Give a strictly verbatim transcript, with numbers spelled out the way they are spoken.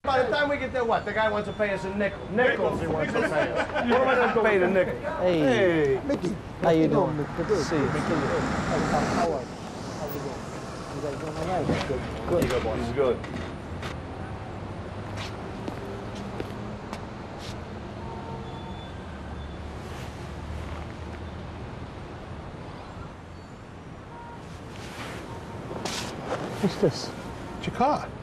By the time we get there, what? The guy wants to pay us a nickel. Nickels he wants to pay us. What am I going to pay the nickel? Hey. Hey. Mickey. How you doing? Good to see you. How are you? How's it going? You guys doing all right? Good. Good. Good, boy. He's good. What's this? It's your car.